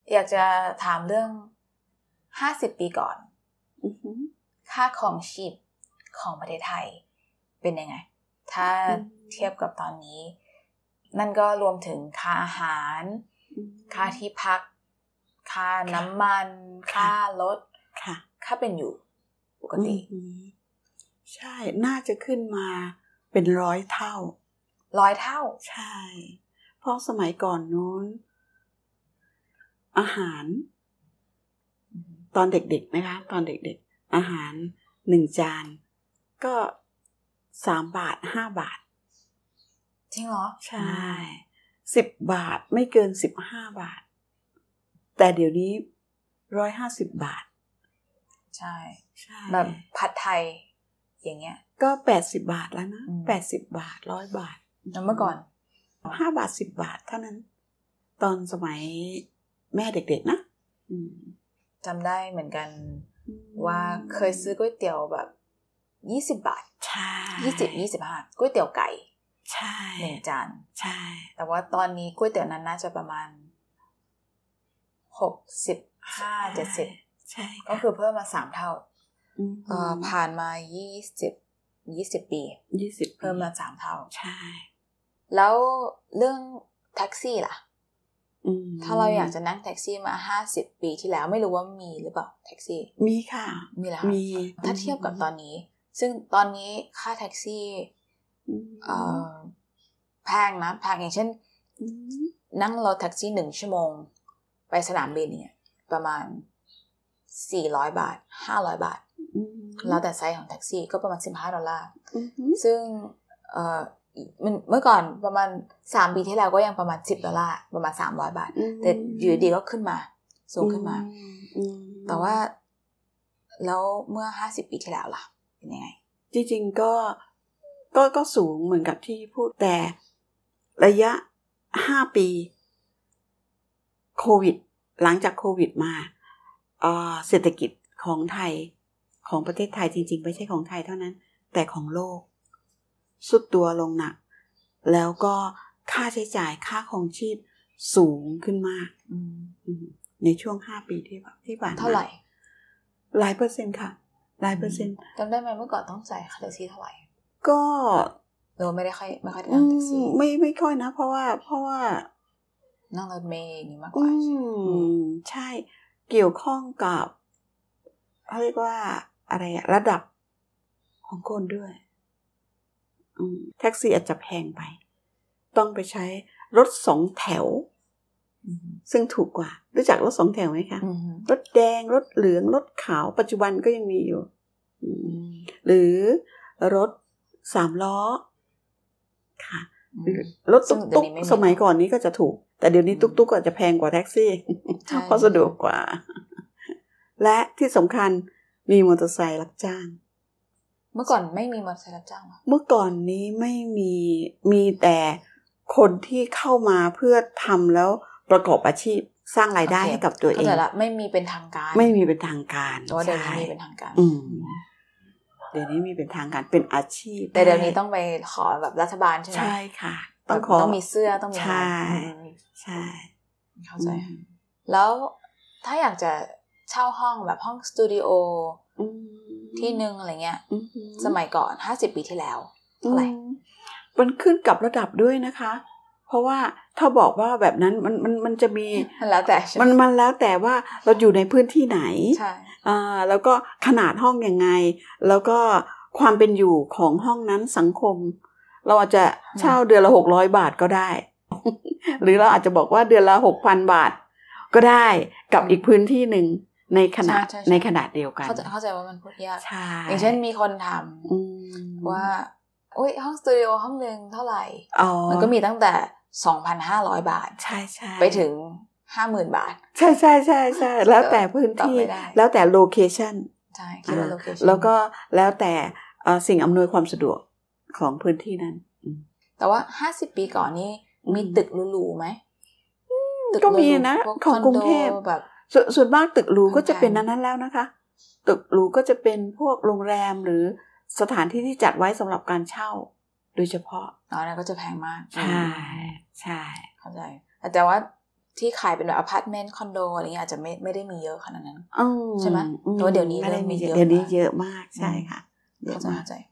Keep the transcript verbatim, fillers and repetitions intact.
อยากจะถามเรื่องห้าสิบปีก่อน uh-huh. ค่าครองชีพของประเทศไทยเป็นยังไงถ้า uh-huh. เทียบกับตอนนี้นั่นก็รวมถึงค่าอาหาร uh-huh. ค่าที่พักค่าน้ำมัน uh-huh. ค่ารถ uh-huh. ค่าเป็นอยู่ปกติ uh-huh. ใช่น่าจะขึ้นมาเป็นร้อยเท่าร้อยเท่าใช่เพราะสมัยก่อนนู้นอาหารตอนเด็กๆนะคะตอนเด็กๆอาหารหนึ่งจานก็สามบาทห้าบาทจริงเหรอใช่สิบบาทไม่เกินสิบห้าบาทแต่เดี๋ยวนี้ร้อยห้าสิบบาทใช่ใช่แบบผัดไทยอย่างเงี้ยก็แปดสิบบาทแล้วนะแปดสิบบาทร้อยบาทแล้วเมื่อก่อนห้าบาทสิบบาทเท่านั้นตอนสมัยแม่เด็กๆนะจำได้เหมือนกันว่าเคยซื้อก๋วยเตี๋ยวแบบยี่สิบบาทใช่ยี่สิบ ยี่สิบห้าก๋วยเตี๋ยวไก่ใช่หนึ่งจานใช่แต่ว่าตอนนี้ก๋วยเตี๋ยวนั้นน่าจะประมาณหกสิบห้า เจ็ดสิบใช่ก็คือเพิ่มมาสามเท่าเอ่อผ่านมายี่สิบ ยี่สิบปียี่สิบเพิ่มมาสามเท่าใช่แล้วเรื่องแท็กซี่ล่ะถ้าเราอยากจะนั่งแท็กซี่มาห้าสิบปีที่แล้วไม่รู้ว่ามีหรือเปล่าแท็กซี่มีค่ะมีแล้วมีถ้าเทียบกับตอนนี้ซึ่งตอนนี้ค่าแท็กซี่เอ่อแพงนะแพงอย่างเช่นนั่งรถแท็กซี่หนึ่งชั่วโมงไปสนามบินเนี่ยประมาณสี่ร้อยบาทห้าร้อยบาทแล้วแต่ไซส์ของแท็กซี่ก็ประมาณสิบห้าดอลลาร์ซึ่งเอ่อเมื่อก่อนประมาณสามปีที่แล้วก็ยังประมาณสิบดอลลาร์ประมาณสามร้อยบาทแต่อยู่ดีก็ขึ้นมาสูงขึ้นมาแต่ว่าแล้วเมื่อห้าสิบปีที่แล้วล่ะเป็นยังไงจริงๆก็ก็ก็สูงเหมือนกับที่พูดแต่ระยะห้าปีโควิดหลังจากโควิดมาเอ่อเศรษฐกิจของไทยของประเทศไทยจริงๆไม่ใช่ของไทยเท่านั้นแต่ของโลกสุดตัวลงหนักแล้วก็ค่าใช้จ่ายค่าครองชีพสูงขึ้นมากในช่วงห้าปีที่ที่ผ่านมาเท่าไหร่หลายเปอร์เซ็นต์ค่ะหลายเปอร์เซ็นต์จำได้ไหมเมื่อก่อนต้องจ่ายค่าแท็กซี่เท่าไหร่ก็เราไม่ได้ค่อยไม่ค่อยนั่งแท็กซี่ไม่ไม่ค่อยนะเพราะว่าเพราะว่านั่งรถเมล์นี่มากกว่าใช่เกี่ยวข้องกับเขาเรียกว่าอะไรระดับของคนด้วยแท็กซี่อาจจะแพงไปต้องไปใช้รถสองแถวซึ่งถูกกว่ารู้จักรถสองแถวไหมคะรถแดงรถเหลืองรถขาวปัจจุบันก็ยังมีอยู่หรือรถสามล้อค่ะรถตุ๊กๆสมัยก่อนนี้ก็จะถูกแต่เดี๋ยวนี้ตุ๊กๆก็จะแพงกว่าแท็กซี่เพราะสะดวกกว่าและที่สำคัญมีมอเตอร์ไซค์รับจ้างเมื่อก่อนไม่มีมอเตอร์ไซค์รับจ้างหรอเมื่อก่อนนี้ไม่มีมีแต่คนที่เข้ามาเพื่อทำแล้วประกอบอาชีพสร้างรายได้ให้กับตัวเองเข้าใจละไม่มีเป็นทางการไม่มีเป็นทางการแต่ว่าเดี๋ยวนี้มีเป็นทางการอืมเดี๋ยวนี้มีเป็นทางการเป็นอาชีพแต่เดี๋ยวนี้ต้องไปขอแบบรัฐบาลใช่ไหมใช่ค่ะต้องขอต้องมีเสื้อต้องมีใช่ใช่เข้าใจแล้วถ้าอยากจะเช่าห้องแบบห้องสตูดิโอที่นึงอะไรเงี้ยสมัยก่อนห้าสิบปีที่แล้วเท่าไหร่มันขึ้นกับระดับด้วยนะคะเพราะว่าถ้าบอกว่าแบบนั้นมันมันมันจะมีมันแล้วแต่มันมันแล้วแต่ว่าเราอยู่ในพื้นที่ไหนใช่อ่าแล้วก็ขนาดห้องยังไงแล้วก็ความเป็นอยู่ของห้องนั้นสังคมเราอาจจะเช่าเดือนละหกร้อยบาทก็ได้หรือเราอาจจะบอกว่าเดือนละ หกพัน บาทก็ได้กับอีกพื้นที่นึงในขนาดในขนาดเดียวกันเข้าใจเข้าใจว่ามันพูดยากอย่างเช่นมีคนถามว่าโอ๊ยห้องสตูดิโอห้องนึงเท่าไหร่มันก็มีตั้งแต่ สองพันห้าร้อย บาทใช่ๆไปถึง ห้าหมื่น บาทใช่ๆๆๆแล้วแต่พื้นที่แล้วแต่โลเคชั่นใช่คิดว่าโลเคชั่นแล้วก็แล้วแต่สิ่งอำนวยความสะดวกของพื้นที่นั้นแต่ว่าห้าสิบปีก่อนนี้มีตึกหรูๆไหมก็มีนะของกรุงเทพแบบส่วนมากตึกหรูก็จะเป็นนั้นแล้วนะคะตึกหรูก็จะเป็นพวกโรงแรมหรือสถานที่ที่จัดไว้สำหรับการเช่าโดยเฉพาะอ๋อนั่นก็จะแพงมากใช่ใช่เข้าใจแต่ว่าที่ขายเป็นแบบอพาร์ตเมนต์คอนโดอะไรเงี้ยอาจจะไม่ไม่ได้มีเยอะขนาดนั้นอืมใช่ไหมอืมแต่ว่าเดี๋ยวนี้ไม่เริ่ได้มมีมีเยอะเยอะเดี๋ยวนี้มากเยอะมากใช่ค่ะเยอะเข้าใจมากเข้าใจ